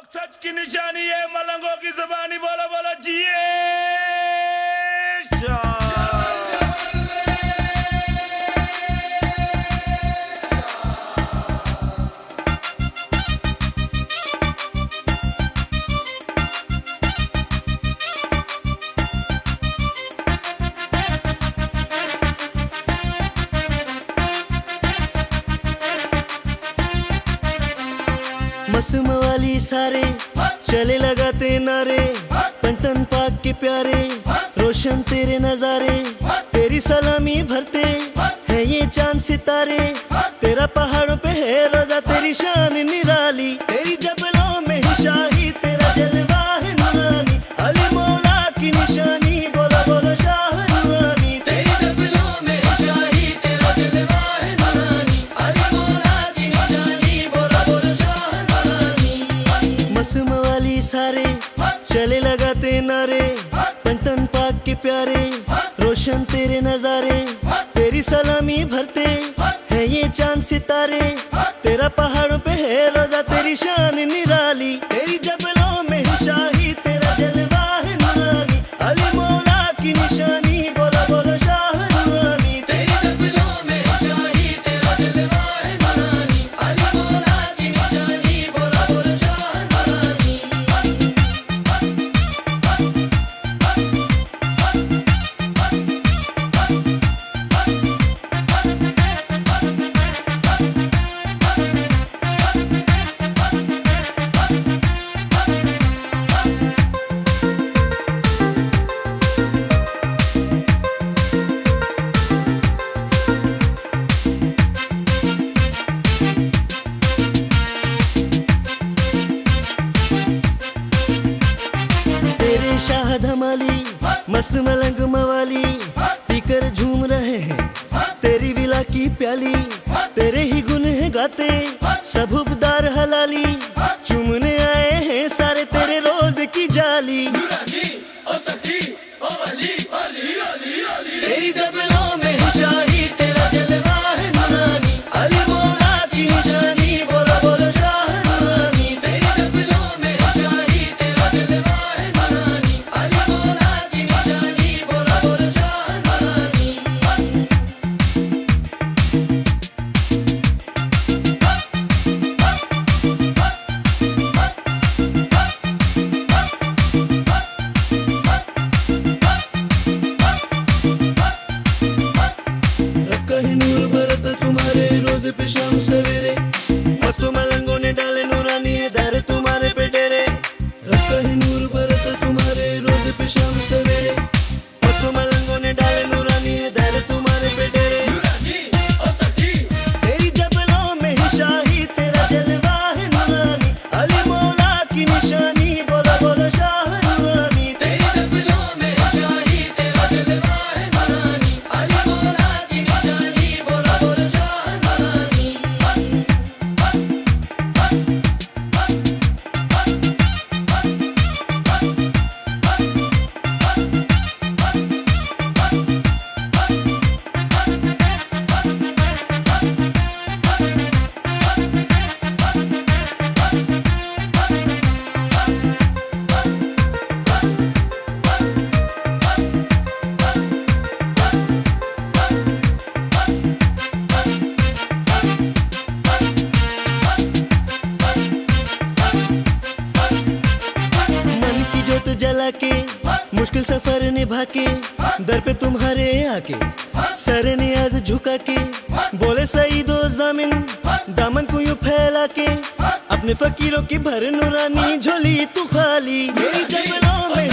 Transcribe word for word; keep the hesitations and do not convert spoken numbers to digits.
सच की निशानी है मलंगों की ज़बानी। बोलो बोलो जिए मौसम वाली सारे चले लगाते नारे, पंटन पाक के प्यारे रोशन तेरे नजारे, तेरी सलामी भरते है ये चांद सितारे, तेरा पहाड़ों पे है रोजा तेरी शान निराली, तेरी जबलों में ही शाही तेरा जलवा है नूरानी, अली मौला की निशानी बोलो बोलो शाह नूरानी, तेरी जबलों में ही शाही तेरा जलवा है नूरानी, अली मौला की निशानी बोलो बोलो शाह नूरानी। मौसम वाली सारे चले लगाते नारे, पंटन पाक के प्यारे रोशन तेरे नजारे, तेरी सलामी भरते है ये चांद सितारे, तेरा पहाड़ों पे है रोजा तेरी शान निराली, तेरी जबलों में ही शाही तेरा जलवा है नूरानी, अली मौला की निशानी बोलो बोलो शाह नूरानी, तेरी जबलों में ही शाही तेरा जलवा है नूरानी, अली मौला की निशानी बोलो बोलो शाह नूरानी। शाह धमाली मस्त मलंग मवाली पीकर झूम रहे हैं तेरी विला की प्याली, तेरे ही गुन है गाते सब हुबदार हलाली, चूमने आए हैं सारे तेरे रोज की जाली, तेरी जबलों में ही शाही तेरा जलवा है नूरानी, अली मौला की निशानी बोलो बोलो शाह नूरानी, तेरी जबलों में ही शाही तेरा जलवा है नूरानी, अली मौला की निशानी बोलो बोलो शाह नूरानी। कहीं नूर बरस तुम्हारे रोज पे शाम सवेरे, मस्तों मलंगों ने डाले नूरानी है दारे तुम्हारे पे डेरे, कहीं नूर बरस तुम्हारे रोज पे शाम सवेरे, मस्तों मलंगों ने डाले नूरानी है दारे तुम्हारे पे डेरे, तेरी जबलों में ही शाही तेरा जलवा है नूरानी, अली मौला की निशानी बोलो बोलो शाह नूरानी, तेरी जबलों में ही शाही तेरा जलवा है नूरानी, अली मौला की निशानी बोलो बोलो शाह नूरानी। जला के मुश्किल सफर निभा के दर पे तुम्हारे आके सर नियाज झुका के बोले सईदो ज़मीन दामन को यूं फैला के अपने फकीरों की भर नूरानी झोली तू खाली, मेरी जबलों में